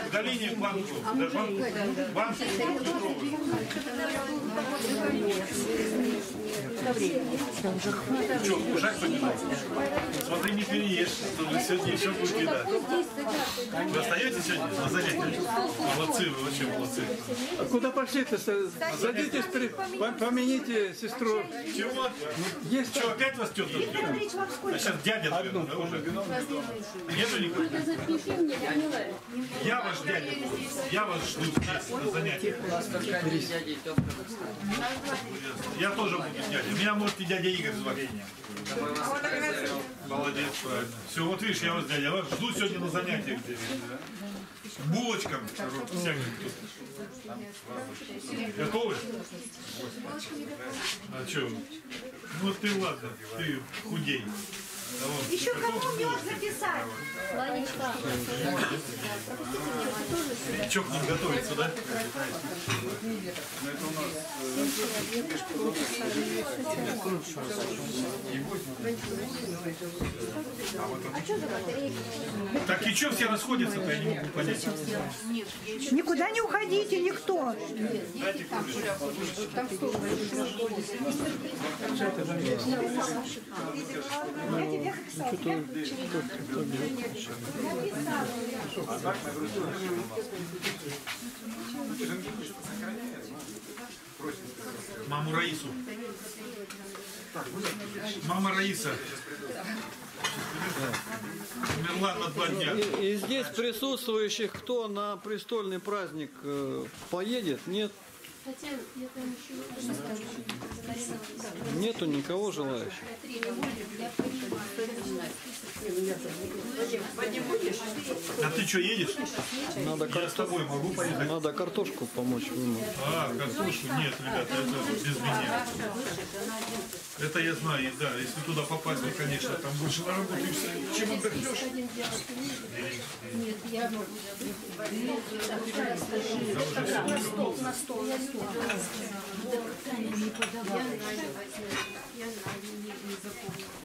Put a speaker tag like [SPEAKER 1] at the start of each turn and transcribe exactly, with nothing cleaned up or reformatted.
[SPEAKER 1] в долине Планков. Вам что, кушать поднимать? Смотри, не переешь, что вы сегодня еще будете кидать. Вы остаетесь сегодня на занятиях? Молодцы, вы вообще молодцы.
[SPEAKER 2] А куда пошли-то? Садитесь, помяните сестру.
[SPEAKER 1] Чего?
[SPEAKER 2] Есть
[SPEAKER 1] что, опять вас тетя ждет? А сейчас дядя, наверное, да, уже? Нету никого? Я ваш дядя. Я вас жду здесь на занятиях. Я тоже буду дядя. Меня может и дядя Игорь звать. Молодец, правильно. Все, вот видишь, я вас дядя. Я вас жду сегодня на занятиях. Булочкам всяким тут. Готовы? А что? Ну ты ладно, ты худей. А
[SPEAKER 3] еще кому можно писать?
[SPEAKER 4] Ванечка.
[SPEAKER 1] Что к ним готовится, да? Так и что все расходятся-то, я не могу понять.
[SPEAKER 3] Никуда не уходите, никто.
[SPEAKER 1] Маму Раису. Мама Раиса умерла на два дня.
[SPEAKER 2] И, и здесь присутствующих, кто на престольный праздник э, поедет, нет? Нету никого желающих.
[SPEAKER 1] А ты что, едешь?
[SPEAKER 2] Надо,
[SPEAKER 1] Я
[SPEAKER 2] кар...
[SPEAKER 1] с тобой могу поехать?
[SPEAKER 2] Надо картошку помочь ему.
[SPEAKER 1] А, картошку? Нет, ребята, это без меня. Это я знаю, да. Если туда попасть, то, конечно, там больше наработаешься. Чем отдохнешь?
[SPEAKER 4] Нет, я... На стол, на стол, на стол. Я не подавала. Я не запомнила.